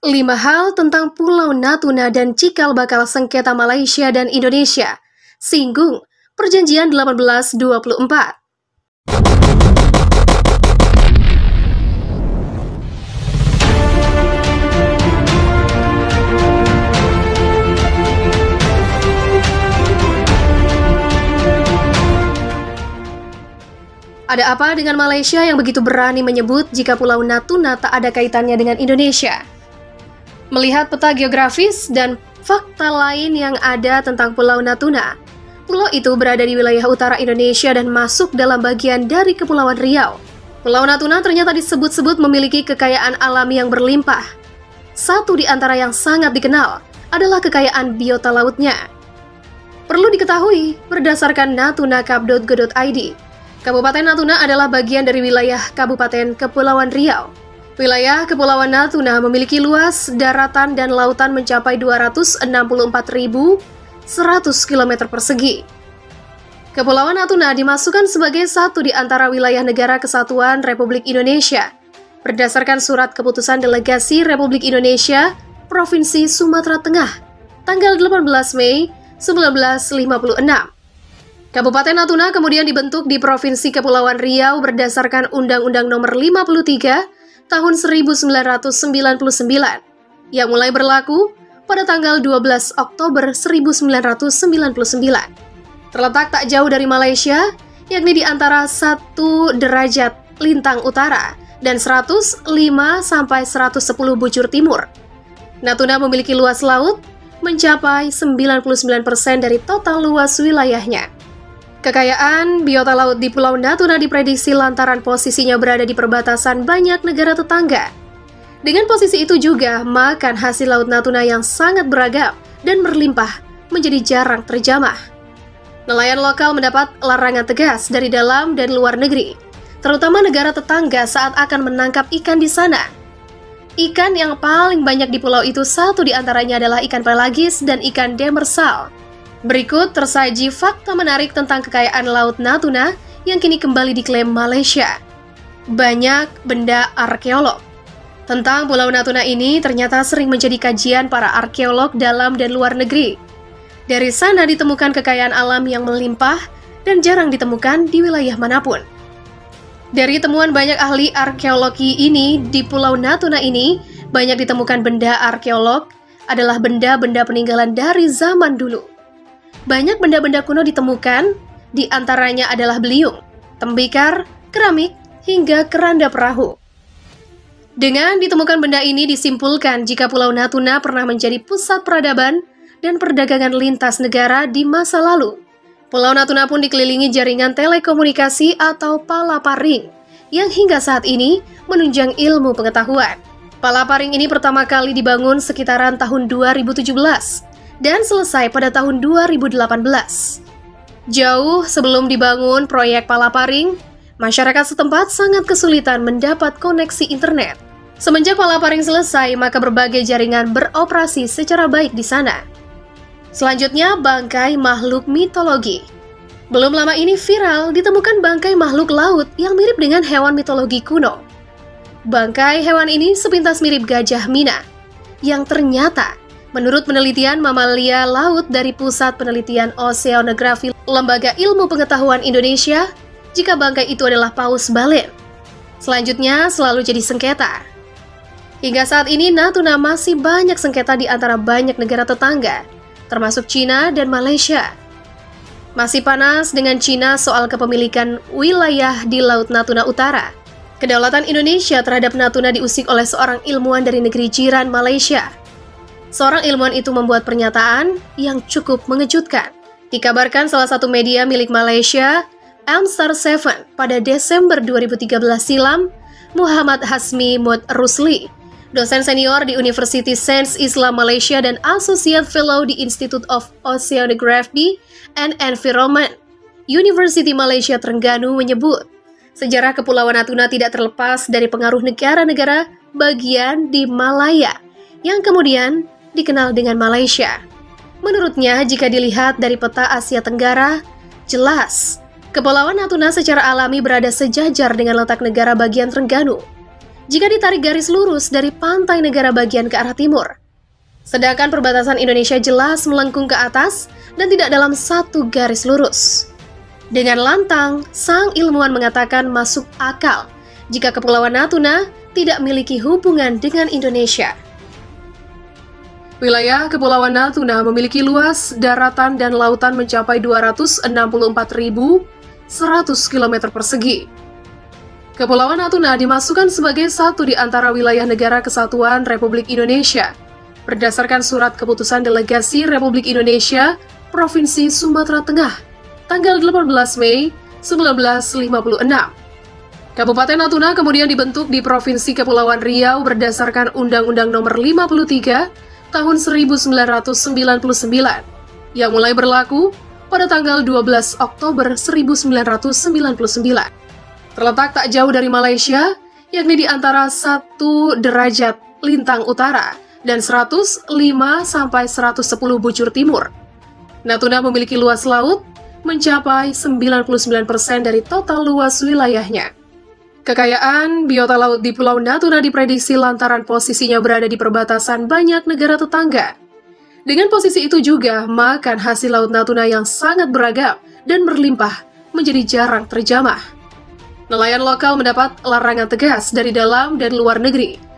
5 hal tentang Pulau Natuna dan cikal bakal sengketa Malaysia dan Indonesia. Singgung Perjanjian 1824. Ada apa dengan Malaysia yang begitu berani menyebut jika Pulau Natuna tak ada kaitannya dengan Indonesia? Melihat peta geografis dan fakta lain yang ada tentang Pulau Natuna, pulau itu berada di wilayah utara Indonesia dan masuk dalam bagian dari Kepulauan Riau. Pulau Natuna ternyata disebut-sebut memiliki kekayaan alami yang berlimpah. Satu di antara yang sangat dikenal adalah kekayaan biota lautnya. Perlu diketahui, berdasarkan natunacap.go.id, Kabupaten Natuna adalah bagian dari wilayah Kabupaten Kepulauan Riau. Wilayah Kepulauan Natuna memiliki luas daratan dan lautan mencapai 264.100 km persegi. Kepulauan Natuna dimasukkan sebagai satu di antara wilayah negara kesatuan Republik Indonesia berdasarkan surat keputusan delegasi Republik Indonesia Provinsi Sumatera Tengah tanggal 18 Mei 1956. Kabupaten Natuna kemudian dibentuk di Provinsi Kepulauan Riau berdasarkan Undang-Undang Nomor 53 tahun 1999 yang mulai berlaku pada tanggal 12 Oktober 1999. Terletak tak jauh dari Malaysia, yakni di antara 1 derajat lintang utara dan 105 sampai 110 bujur timur. Natuna memiliki luas laut mencapai 99% dari total luas wilayahnya. Kekayaan biota laut di Pulau Natuna diprediksi lantaran posisinya berada di perbatasan banyak negara tetangga. Dengan posisi itu juga, makan hasil laut Natuna yang sangat beragam dan berlimpah menjadi jarang terjamah. Nelayan lokal mendapat larangan tegas dari dalam dan luar negeri, terutama negara tetangga saat akan menangkap ikan di sana. Ikan yang paling banyak di pulau itu satu di antaranya adalah ikan pelagis dan ikan demersal. Berikut tersaji fakta menarik tentang kekayaan laut Natuna yang kini kembali diklaim Malaysia. Banyak benda arkeolog. Tentang Pulau Natuna ini ternyata sering menjadi kajian para arkeolog dalam dan luar negeri. Dari sana ditemukan kekayaan alam yang melimpah dan jarang ditemukan di wilayah manapun. Dari temuan banyak ahli arkeologi ini di Pulau Natuna ini, banyak ditemukan benda arkeolog adalah benda-benda peninggalan dari zaman dulu. Banyak benda-benda kuno ditemukan, di antaranya adalah beliung, tembikar, keramik, hingga keranda perahu. Dengan ditemukan benda ini disimpulkan jika Pulau Natuna pernah menjadi pusat peradaban dan perdagangan lintas negara di masa lalu. Pulau Natuna pun dikelilingi jaringan telekomunikasi atau palaparing, yang hingga saat ini menunjang ilmu pengetahuan. Palaparing ini pertama kali dibangun sekitaran tahun 2017, dan selesai pada tahun 2018. Jauh sebelum dibangun proyek palaparing, masyarakat setempat sangat kesulitan mendapat koneksi internet. Semenjak palaparing selesai, maka berbagai jaringan beroperasi secara baik di sana. Selanjutnya, bangkai makhluk mitologi. Belum lama ini viral ditemukan bangkai makhluk laut yang mirip dengan hewan mitologi kuno. Bangkai hewan ini sepintas mirip gajah Mina, yang ternyata menurut penelitian mamalia laut dari Pusat Penelitian Oceanografi Lembaga Ilmu Pengetahuan Indonesia, jika bangkai itu adalah paus balen. Selanjutnya selalu jadi sengketa. Hingga saat ini Natuna masih banyak sengketa di antara banyak negara tetangga, termasuk Cina dan Malaysia. Masih panas dengan Cina soal kepemilikan wilayah di Laut Natuna Utara. Kedaulatan Indonesia terhadap Natuna diusik oleh seorang ilmuwan dari negeri jiran Malaysia. Seorang ilmuwan itu membuat pernyataan yang cukup mengejutkan. Dikabarkan salah satu media milik Malaysia, Amstar 7, pada Desember 2013 silam, Muhammad Hasmi Mod Rusli, dosen senior di University Sains Islam Malaysia dan Associate Fellow di Institute of Oceanography and Environment, University Malaysia Terengganu menyebut, sejarah Kepulauan Natuna tidak terlepas dari pengaruh negara-negara bagian di Malaya, yang kemudian dikenal dengan Malaysia. Menurutnya, jika dilihat dari peta Asia Tenggara, jelas Kepulauan Natuna secara alami berada sejajar dengan letak negara bagian Terengganu. jika ditarik garis lurus dari pantai negara bagian ke arah timur. Sedangkan perbatasan Indonesia jelas melengkung ke atas dan tidak dalam satu garis lurus. Dengan lantang, sang ilmuwan mengatakan masuk akal jika Kepulauan Natuna tidak memiliki hubungan dengan Indonesia. Wilayah Kepulauan Natuna memiliki luas daratan dan lautan mencapai 264.100 km persegi. Kepulauan Natuna dimasukkan sebagai satu di antara wilayah negara kesatuan Republik Indonesia berdasarkan surat keputusan delegasi Republik Indonesia Provinsi Sumatera Tengah tanggal 18 Mei 1956. Kabupaten Natuna kemudian dibentuk di Provinsi Kepulauan Riau berdasarkan Undang-Undang Nomor 53 tahun 1999 yang mulai berlaku pada tanggal 12 Oktober 1999. Terletak tak jauh dari Malaysia, yakni di antara 1 derajat lintang utara dan 105 sampai 110 bujur timur. Natuna memiliki luas laut mencapai 99% dari total luas wilayahnya. Kekayaan biota laut di Pulau Natuna diprediksi lantaran posisinya berada di perbatasan banyak negara tetangga. Dengan posisi itu juga, makan hasil laut Natuna yang sangat beragam dan berlimpah menjadi jarang terjamah. Nelayan lokal mendapat larangan tegas dari dalam dan luar negeri